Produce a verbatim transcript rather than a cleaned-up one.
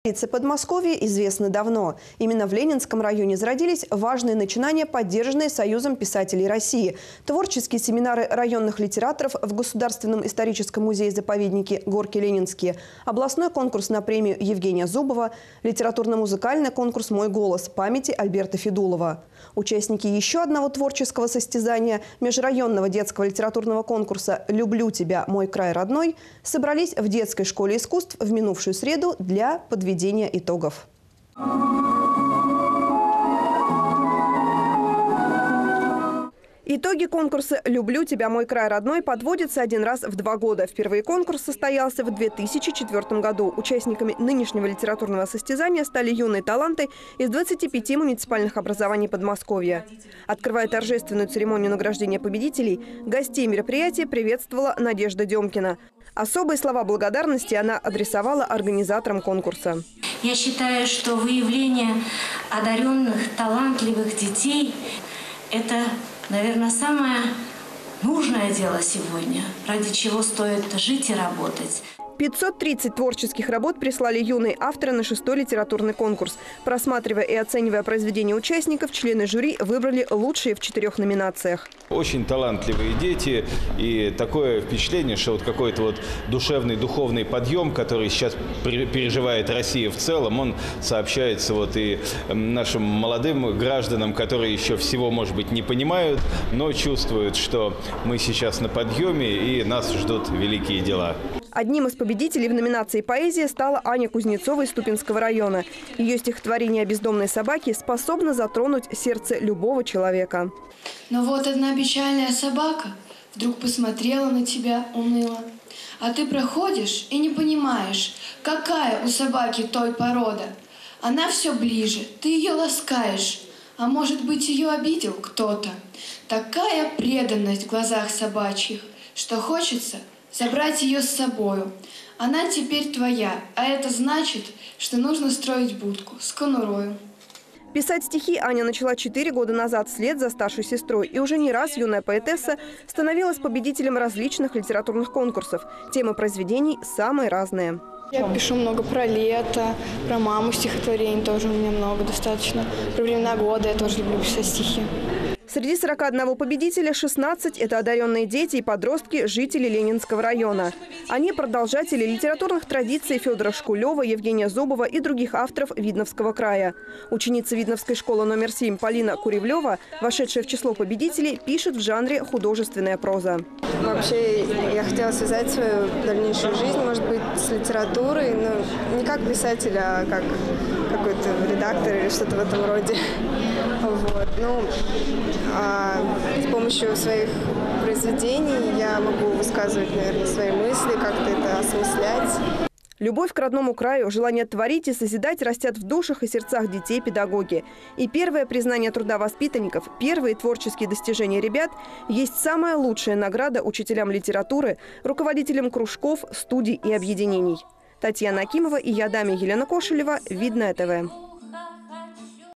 Подмосковье известны давно. Именно в Ленинском районе зародились важные начинания, поддержанные Союзом писателей России. Творческие семинары районных литераторов в Государственном историческом музее-заповеднике «Горки Ленинские», областной конкурс на премию Евгения Зубова, литературно-музыкальный конкурс «Мой голос» памяти Альберта Федулова. Участники еще одного творческого состязания межрайонного детского литературного конкурса «Люблю тебя, мой край родной» собрались в детской школе искусств в минувшую среду для подведения итогов. Итоги конкурса «Люблю тебя, мой край родной» подводятся один раз в два года. Впервые конкурс состоялся в две тысячи четвёртом году. Участниками нынешнего литературного состязания стали юные таланты из двадцати пяти муниципальных образований Подмосковья. Открывая торжественную церемонию награждения победителей, гостей мероприятия приветствовала Надежда Демкина. Особые слова благодарности она адресовала организаторам конкурса. Я считаю, что выявление одаренных, талантливых детей – это, наверное, самое нужное дело сегодня, ради чего стоит жить и работать. пятьсот тридцать творческих работ прислали юные авторы на шестой литературный конкурс. Просматривая и оценивая произведения участников, члены жюри выбрали лучшие в четырех номинациях. Очень талантливые дети, и такое впечатление, что вот какой-то вот душевный, духовный подъем, который сейчас переживает Россия в целом, он сообщается вот и нашим молодым гражданам, которые еще всего, может быть, не понимают, но чувствуют, что мы сейчас на подъеме и нас ждут великие дела. Одним из победителей в номинации «Поэзия» стала Аня Кузнецова из Ступинского района. Ее стихотворение о бездомной собаке способно затронуть сердце любого человека. Но вот одна печальная собака вдруг посмотрела на тебя уныло. А ты проходишь и не понимаешь, какая у собаки той порода. Она все ближе, ты ее ласкаешь, а может быть, ее обидел кто-то. Такая преданность в глазах собачьих, что хочется забрать ее с собою. Она теперь твоя, а это значит, что нужно строить будку с конурою. Писать стихи Аня начала четыре года назад вслед за старшей сестрой. И уже не раз юная поэтесса становилась победителем различных литературных конкурсов. Темы произведений самые разные. Я пишу много про лето, про маму стихотворений тоже у меня много достаточно. Про времена года я тоже люблю писать стихи. Среди сорока одного победителя шестнадцать – это одаренные дети и подростки, жители Ленинского района. Они продолжатели литературных традиций Федора Шкулева, Евгения Зубова и других авторов Видновского края. Ученица Видновской школы номер семь Полина Куревлева, вошедшая в число победителей, пишет в жанре художественная проза. Вообще я хотела связать свою дальнейшую жизнь, может быть, с литературой, но не как писатель, а как какой-то редактор или что-то в этом роде. Вот. Ну, а с помощью своих произведений я могу высказывать, наверное, свои мысли, как-то это осмыслять. Любовь к родному краю, желание творить и созидать растят в душах и сердцах детей педагоги. И первое признание труда воспитанников, первые творческие достижения ребят есть самая лучшая награда учителям литературы, руководителям кружков, студий и объединений. Татьяна Акимова и я, Дамя Елена Кошелева, Видное ТВ.